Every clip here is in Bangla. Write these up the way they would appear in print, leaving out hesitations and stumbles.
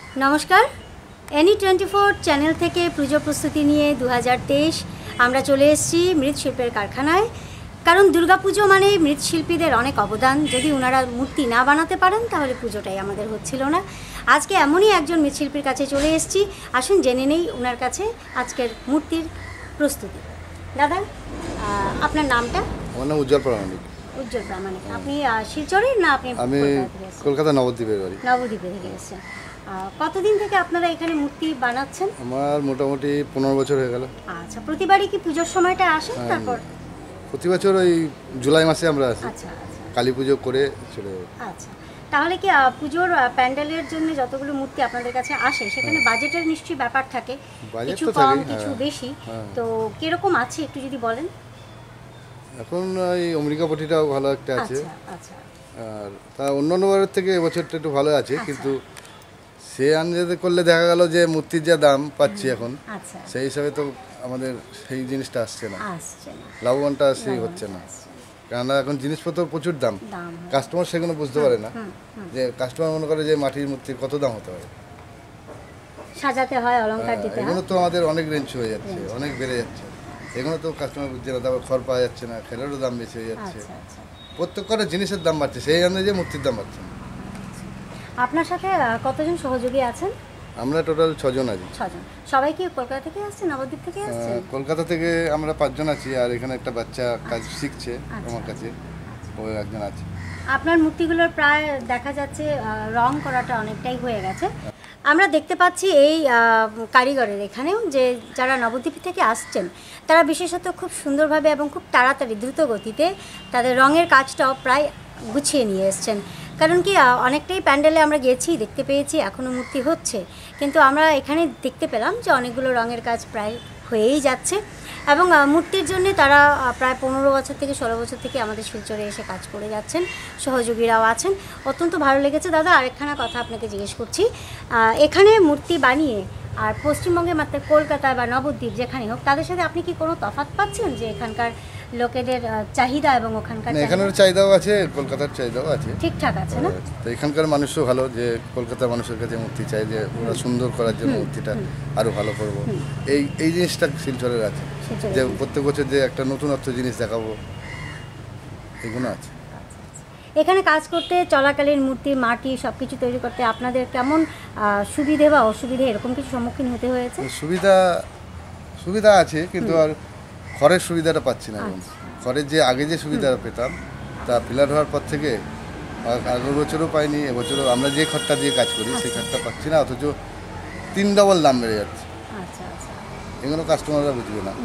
नमस्कार एनी24 चैनल থেকে পুজো প্রস্তুতি নিয়ে 2023 আমরা চলে এসেছি মৃৎশিল্পের কারখানায়। কারণ দুর্গাপুজো মানে মৃৎশিল্পীদের অনেক অবদান। যদি ওনারা মূর্তি না বানাতে পারেন তাহলে পুজোটাই আমাদের হচ্ছিল না। আজকে এমনই একজন মৃৎশিল্পীর কাছে চলে এসেছি, আসুন জেনে নেই ওনার কাছে আজকের মূর্তির প্রস্তুতি। দাদা, আপনার নামটা? আমার নাম উজ্জ্বল প্রামাণিক। উজ্জ্বল প্রামাণিক। আপনি শিলচরের না? আমি কলকাতা নবদ্বীপের বাড়ি। নবদ্বীপে থেকে এসেছেন। কতদিন থেকে আপনারা এখানে মূর্তি বানাচ্ছেন? আমার মোটামুটি 15 বছর হয়ে গেল। আচ্ছা, প্রতিবারই কি পুজোর সময়টা আসেন? তারপর প্রতি বছর ওই জুলাই মাসে আমরা আসি। আচ্ছা আচ্ছা, কালী পুজো করে চলে যাই। আচ্ছা, তাহলে কি পুজোর প্যান্ডেলের জন্য যতগুলো মূর্তি আপনাদের কাছে আসে সেখানে বাজেটের নিশ্চয়ই ব্যাপার থাকে, কিছু কম কিছু বেশি, তো কিরকম আছে একটু যদি বলেন। এখন ওই অমৃকাপটিটাও ভালো একটা আছে। আচ্ছা, আর তা অন্যান্য বারের থেকে এবছরটা একটু ভালো আছে, কিন্তু সে আন্দাজে করলে দেখা গেল যে মূর্তির যা দাম পাচ্ছি এখন, সেই হিসাবে তো আমাদের সেই জিনিসটা আসছে না, লাভবানটা সেই হচ্ছে না। কেননা এখন জিনিসপত্র প্রচুর দাম, কাস্টমার সেগুলো বুঝতে পারে না যে কাস্টমার মনে করে যে মাটির মূর্তির কত দাম হতে পারে, সাজাতে হয়, অলংকার দিতে হয়, এগুলো তো আমাদের অনেক রেঞ্জ হয়ে যাচ্ছে, অনেক বেড়ে যাচ্ছে। এগুলো তো কাস্টমার বুঝছে না, তারপর খড় পাওয়া যাচ্ছে না, খেলেরও দাম বেশি হয়ে যাচ্ছে, প্রত্যেকটা জিনিসের দাম বাড়ছে, সেই আন্দাজে মূর্তির দাম বাড়ছে না। আপনার সাথে কতজন সহযোগী আছেন? আমরা টোটাল 6 জন আছি। 6 জন। সবাই কি কলকাতা থেকে আসছে, নবদ্বীপ থেকে আসছে? কলকাতা থেকে আমরা 5 জন আছি, আর এখানে একটা বাচ্চা কাজ শিখছে আমার কাছে, ও একজন আছে। আপনার মূর্তিগুলোর প্রায় দেখা যাচ্ছে রং করাটা অনেকটাই হয়ে গেছে। আমরা দেখতে পাচ্ছি এই কারিগরের এখানেও যে যারা নবদ্বীপ থেকে আসছেন তারা বিশেষত খুব সুন্দরভাবে এবং খুব তাড়াতাড়ি দ্রুত গতিতে তাদের রঙের কাজটাও প্রায় গুছিয়ে নিয়ে এসছেন। কারণ কি অনেকটাই প্যান্ডেলে আমরা গেছি, দেখতে পেয়েছি এখনও মূর্তি হচ্ছে, কিন্তু আমরা এখানে দেখতে পেলাম যে অনেকগুলো রঙের কাজ প্রায় হয়েই যাচ্ছে এবং মূর্তির জন্য তারা প্রায় 15 বছর থেকে 16 বছর থেকে আমাদের শিলচরে এসে কাজ করে যাচ্ছেন, সহযোগীরাও আছেন। অত্যন্ত ভালো লেগেছে। দাদা, আরেকখানা কথা আপনাকে জিজ্ঞেস করছি, এখানে মূর্তি বানিয়ে আর পশ্চিমবঙ্গে মাত্র কলকাতা বা নবদ্বীপ যেখানে হোক তাদের সাথে আপনি কি কোনো তফাৎ পাচ্ছেন যে এখানকার লোকেদের চাহিদা এবং ওখানকার? এখানের চাহিদাও আছে, কলকাতার চাহিদাও আছে, ঠিকঠাক আছে না? তো এখানকার মানুষও ভালো, যে কলকাতার মানুষের কাছে মূর্তি চাই যে ওরা সুন্দর করার জন্য মূর্তিটা আরও ভালো করব, এই জিনিসটা শিলচরের আছে, যে প্রত্যেক বছর যে একটা নতুনত্ব জিনিস দেখাবো, এগুলো আছে। এখানে কাজ করতে চলাকালীন মূর্তি, মাটি সব কিছু তৈরি করতে আপনাদের কেমন সুবিধে বা অসুবিধে এরকম কিছু সম্মুখীন হতে হয়েছে? সুবিধা আছে, কিন্তু আর খড়ের সুবিধাটা পাচ্ছি না। খড়ের যে আগে যে সুবিধাটা পেতাম তা ফিলার হওয়ার পর থেকে আগের বছরও পাইনি, এবছরও আমরা যে খড়টা দিয়ে কাজ করি সেই খড়টা পাচ্ছি না, অথচ 3 ডবল দাম বেড়ে যাচ্ছে। এগুলো কাস্টমাররা বুঝবে না।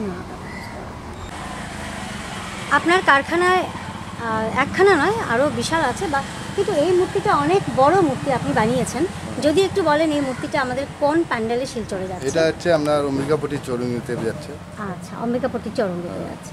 আপনার কারখানায় একখানা নয় আরও বিশাল আছে, বা কিন্তু এই মূর্তিটা অনেক বড় মূর্তি আপনি বানিয়েছেন, যদি একটু বলেন এই মূর্তিটা আমাদের কোন প্যান্ডেলে শিলচরে যাচ্ছে? এটা হচ্ছে আপনার অম্বিকাপট্টি চৌরঙ্গিতে যাচ্ছে। আচ্ছা, অম্বিকাপট্টি চৌরঙ্গিতে যাচ্ছে।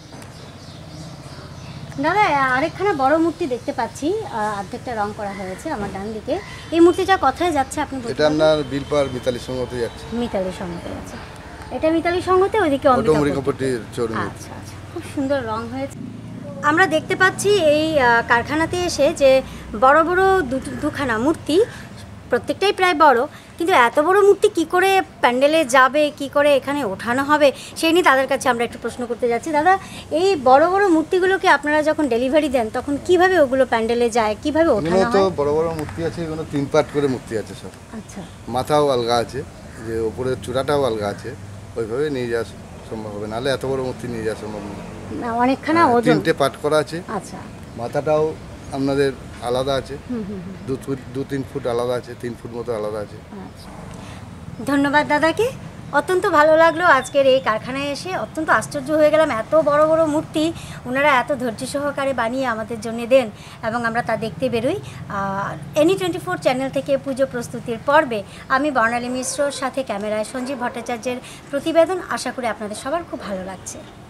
দাদা, আরেকখানা বড় মূর্তি দেখতে পাচ্ছি, অর্ধেকটা রং করা হয়েছে আমার ডান দিকে। এই মূর্তিটা কোথায় যাচ্ছে আপনি? এটা আপনার বিলপার মিতালি সংঘতে যাচ্ছে। মিতালি সংঘতে যাচ্ছে। এটা মিতালি সংঘতে, ওইদিকে অম্বিকাপট্টি চৌরঙ্গি। আচ্ছা আচ্ছা, খুব সুন্দর রং হয়েছে। আমরা দেখতে পাচ্ছি এই কারখানাতে এসে যে বড় বড় দুখানা মূর্তি, প্রত্যেকটাই প্রায় বড়, কিন্তু এত বড় মূর্তি কি করে প্যান্ডেলে যাবে, কি করে এখানে ওঠানো হবে, সেই নিয়ে তাদের কাছে আমরা একটু প্রশ্ন করতে যাচ্ছি। দাদা, এই বড় বড় মূর্তিগুলোকে আপনারা যখন ডেলিভারি দেন তখন কিভাবে ওগুলো প্যান্ডেলে যায়, কিভাবে ওঠানো হয়? তো বড় বড় মূর্তি আছে, এগুলো 3 পার্ট করে মূর্তি আছে সব। আচ্ছা, মাথাও আলগা আছে, যে উপরের চূড়াটাও আলগা আছে, ওইভাবে নিয়ে যাওয়া সম্ভব হবে, নাহলে এত বড় মূর্তি নিয়ে যাওয়া সম্ভব না। অনেকখানা ওজন, 3টে পার্ট করা আছে। আচ্ছা, মাথাটাও আপনাদের আলাদা আছে, 2-3 ফুট আলাদা আছে, 3 ফুট মতো আলাদা আছে। ধন্যবাদ দাদাকে, অত্যন্ত ভালো লাগলো আজকের এই কারখানায় এসে। অত্যন্ত আশ্চর্য হয়ে গেলাম, এত বড় বড় মূর্তি ওনারা এত ধৈর্য সহকারে বানিয়ে আমাদের জন্য দেন এবং আমরা তা দেখতে বেরোই। এনি24 চ্যানেল থেকে পুজো প্রস্তুতির পর্বে আমি বর্ণালী মিশ্রর সাথে ক্যামেরায় সঞ্জীব ভট্টাচার্যের প্রতিবেদন। আশা করি আপনাদের সবার খুব ভালো লাগছে।